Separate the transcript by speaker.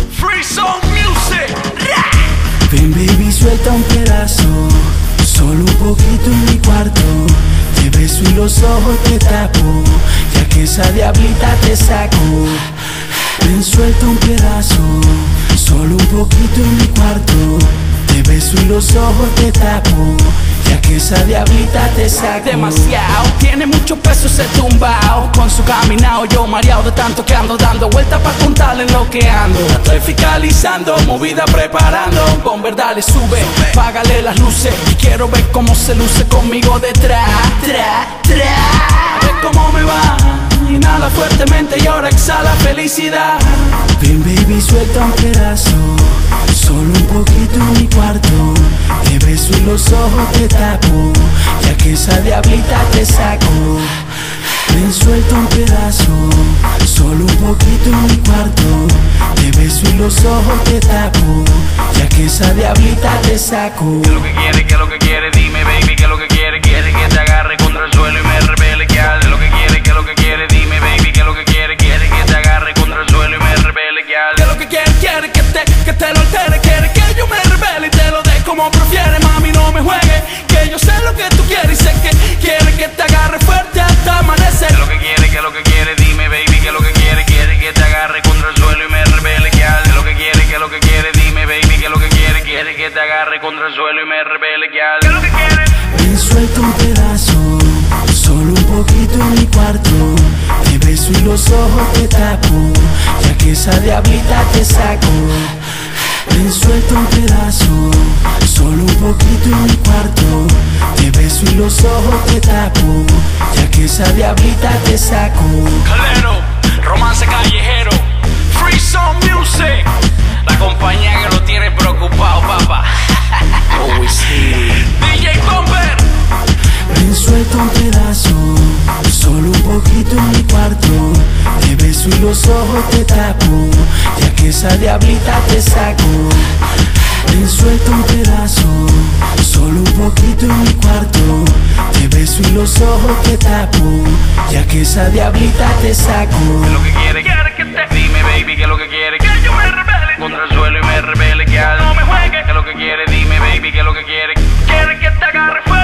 Speaker 1: Free Song Music.
Speaker 2: Ven baby, suelta un pedazo, solo un poquito en mi cuarto. Te beso y los ojos te tapo, ya que esa diablita te saco. Ven, suelta un pedazo, solo un poquito en mi cuarto. Te beso y los ojos te tapo, ya que esa diablita te saco.
Speaker 1: Demasiado, tiene mucho peso ese tumbao. Con su caminado yo mareado de tanto que ando dando vueltas pa' contarle lo que ando. La estoy fiscalizando, movida preparando. Bomber dale, sube, págale las luces. Y quiero ver cómo se luce conmigo detrás. Ve cómo me va, inhala fuertemente y ahora exhala felicidad.
Speaker 2: Ven baby, suelta un pedazo, solo un poquito en mi cuarto. Te beso y los ojos te tapo, ya que esa diablita te saco. Ven, suelta un pedazo, solo un poquito en mi cuarto. Te beso y los ojos te tapo, ya que esa diablita te saco.
Speaker 3: ¿Qué es lo que quiere? ¿Qué es lo que quiere? Dime baby, ¿qué es lo que quiere? Quiere que te agarre contra el suelo y me revele que hace. ¿Qué es lo que quiere? ¿Qué es lo que quiere? Dime baby, ¿qué es lo que quiere? Quiere que te agarre contra el suelo y me revele que hace.
Speaker 1: ¿Qué es lo que quiere? Quiere que te lo altere. Quiere que yo me revele y te lo dé como prefiere. Mami, no me juegue, que yo sé lo que tú quieres. Y sé que quiere que te agarre fuerte hasta amanecer.
Speaker 3: ¿Qué es lo que quiere? ¿Qué es lo que quiere? Dime baby, ¿qué es lo que quiere? Quiere que te agarre contra el suelo y me revele que hace. ¿Qué es lo que quiere? ¿Qué es lo que quiere? Dime baby, ¿qué es lo que quiere? Quiere que te agarre contra el suelo y me revele que hace. ¿Qué es lo que quiere?
Speaker 2: Ven, suelta un pedazo, solo un poquito en mi cuarto. Te beso y los ojos te tapo, ya que esa diablita te saco. Ven, suelta un pedazo, solo un poquito en mi cuarto. Te beso y los ojos te tapo, ya que esa diablita te saco.
Speaker 1: Calero, romance callejero, Free Song Music. La compañía que lo tiene preocupado, papá. Always here. DJ Bomber.
Speaker 2: Ven, suelta un pedazo, solo un poquito en mi cuarto. Te beso y los ojos te tapo, ya que esa diablita te saco. Ven, suelta un pedazo, solo un poquito en mi cuarto. Te beso y los ojos te tapo, ya que esa diablita te saco.
Speaker 3: ¿Qué es lo que quiere? Quiere que te... Dime baby, ¿qué es lo que quiere? Que yo me revele contra el suelo y me revele que hace.
Speaker 1: No me juegue.
Speaker 3: ¿Qué es lo que quiere? Dime baby, ¿qué es lo que quiere?
Speaker 1: Quiere que te agarre fuerte.